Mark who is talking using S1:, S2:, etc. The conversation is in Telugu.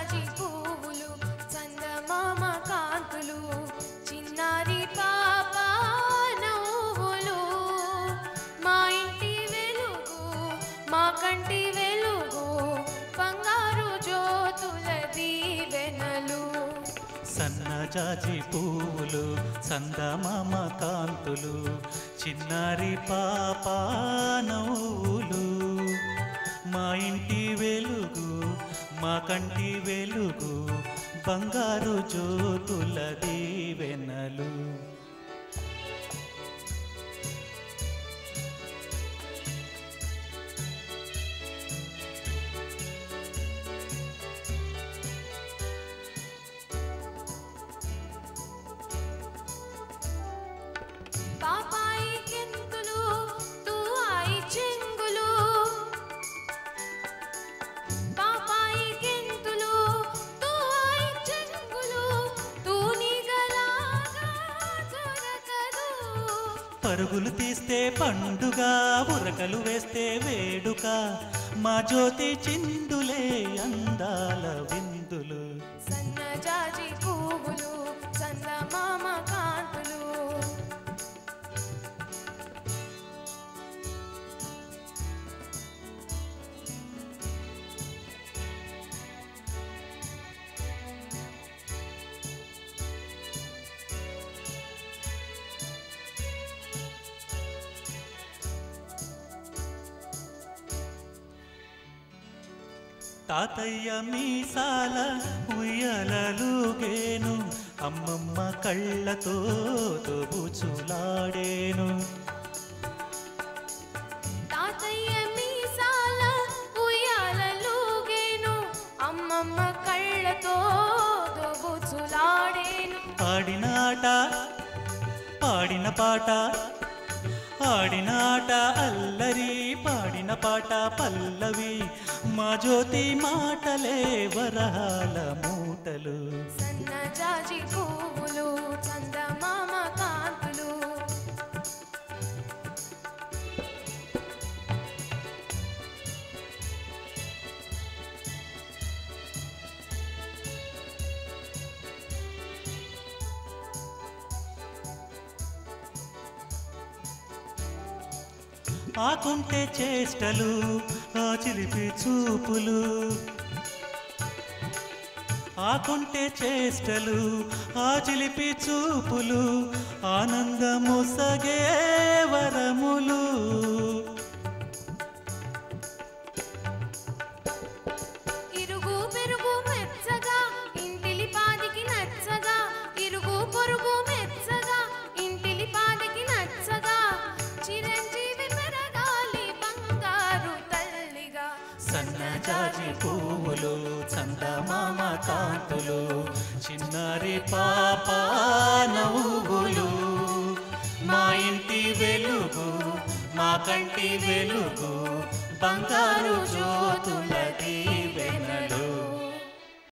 S1: జాజి పువ్వులు చందమామ కాంతులు చిన్నారి పాప నవ్వులు మా ఇంటి వెలుగు మా కంటి వెలుగు బంగారు జ్యోతుల దీవెనలు
S2: సన్నజాజి పువ్వులు చందమామ కాంతులు చిన్నారి పాప నవ్వులు మా ఇంటి వెలుగు మా కంటి వెలుగు బంగారు జ్యోతుల దీవెనలు
S1: పాపాయి కెంతులు తూఆయి చెంగులు పాపాయి కెంతులు తూఆయి చెంగులు తూనిగలాగా దొరకదు
S2: పరుగులు తీస్తే పండుగ ఉరకలు వేస్తే వేడుక మా జ్యోతి చిందులే అందాల విందులు
S1: సన్నజాజి పువ్వులు చందమామ కాంతులు
S2: తాతయ్య మీసాల ఉయ్యాలలుగేను అమ్మమ్మ కళ్ళతో దోబుచులాడేను
S1: తాతయ్య మీసాల ఉయ్యాలలుగేను అమ్మమ్మ కళ్ళతో దోబుచులాడేను
S2: ఆడిన ఆట పాడిన పాట ఆడిన ఆట అల్లరి పాడిన పాట పల్లవి మా జ్యోతి మాటలే వరహాల మూటలు
S1: సన్నజాజి పువ్వులు చందమామ కాంతులు
S2: ఆకుంటే చేష్టలు ఆ చిలిపి చూపులు ఆకుంటే చేష్టలు ఆ చిలిపి చూపులు ఆనందముసగే వరములు
S1: ఇరుగు పెరుగు మెచ్చగా ఇంటిలి పాదికి నచ్చగా ఇరుగు పొరుగు మెచ్చగా ఇంటిలి పాదికి నచ్చగా చిరంజీవి పెరగాలి బంగారు తల్లిగా
S2: సన్నజాజి పువ్వులు చందమామ కాంతులు చిన్నారి పాప నవ్వులు మా ఇంటి వెలుగు మా కంటి వెలుగు బంగారు జ్యోతుల